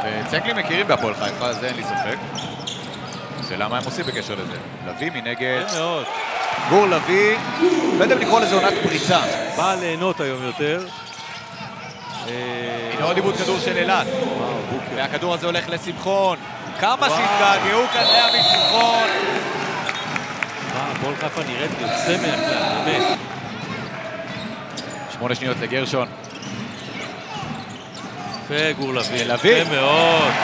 וצקלים מכירים בהפועל חיפה, זה אין לי ספק. שאלה מה הם עושים בקשר לזה. לוי מנגד. גור לוי, לא יודע אם לקרוא לזה עונת פריצה. בא ליהנות היום יותר. הנה עוד עיבוד כדור של אילת. והכדור הזה הולך לשמחון. כמה שהתגעגעו כאן לעמית שמחון. הפועל חיפה נראית יוצא מהכלל, באמת. 8 שניות לגרשון. וגור לוי. לוי. יפה מאוד.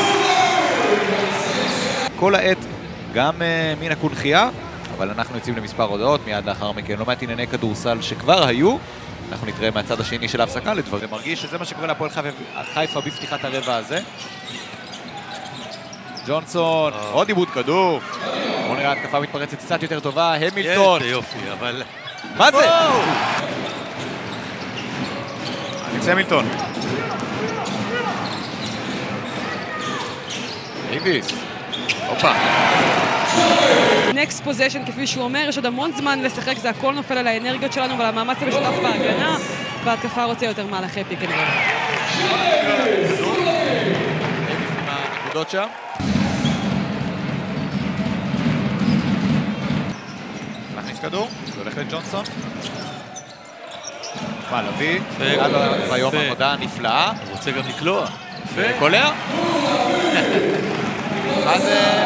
כל העת גם מן הקונחייה, אבל אנחנו יוצאים למספר הודעות מיד לאחר מכן. לא מעט ענייני כדורסל שכבר היו. אנחנו נתראה מהצד השני של ההפסקה לדברים. מרגיש שזה מה שקורה להפועל חיפה בפתיחת הרבע הזה. ג'ונסון, עוד עיבוד כדור. בואו נראה התקפה מתפרצת קצת יותר טובה. המילטון. יש יופי, אבל... מה זה? אלכס המילטון. דייביס. הופה. נקסט פוזיישן, כפי שהוא אומר, יש עוד המון זמן לשחק, זה הכל נופל על האנרגיות שלנו ועל המאמץ המשותף בהגנה, וההתקפה רוצה יותר מהלכי פי כנראה. דייביס עם הנקודות שם. להכניס כדור, זה הולך לג'ונסון. מה, לוי? ביום עבודה נפלאה. הוא רוצה גם לקלוע. קולע? מה זה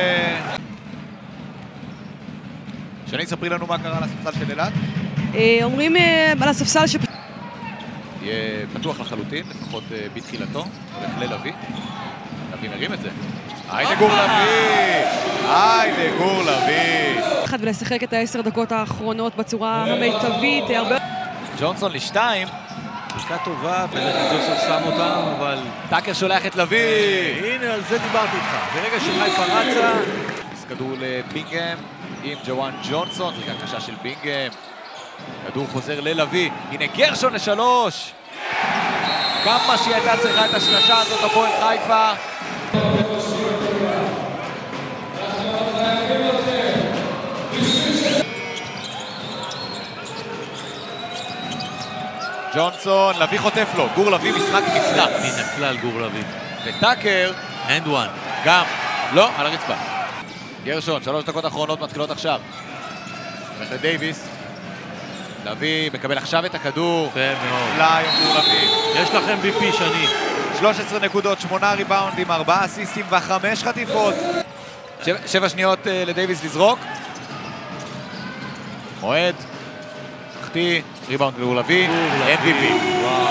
שני, ספרי לנו מה קרה על הספסל של אילת. אומרים על הספסל יהיה פתוח לחלוטין, לפחות בתחילתו. הולך ללוי. לוי מרים את זה. היידה גור לוי! היידה גור לוי! ולשחק את 10 דקות האחרונות בצורה המיטבית. ג'ונסון לשתיים. פריקה טובה, ג'ונסון שם אותם, אבל... טאקר שולח את לוי! הנה, על זה דיברתי איתך. ברגע שחיפה רצה... כדור לבינגהם עם ג'ואן ג'ונסון, זריקה קשה של בינגהם. כדור חוזר ללוי. הנה גרשון לשלוש! כמה שהיא הייתה צריכה את השלשה הזאת הפועל חיפה. ג'ונסון, לוי חוטף לו, גור לוי משחק נפלא. מן הכלל גור לוי. וטאקר, hand one. גם, לא, על הרצפה. גרשון, 3 דקות אחרונות מתחילות עכשיו. הולך לדייביס. לוי מקבל עכשיו את הכדור. יפה מאוד. נפלא היום גור לוי. יש לכם BP שני. 13 נקודות, 8 ריבאונדים, 4 אסיסטים ו5 חטיפות. 7 שניות לדייביס לזרוק. מועד. תחתי, ריבאונד גור לוי, MVP.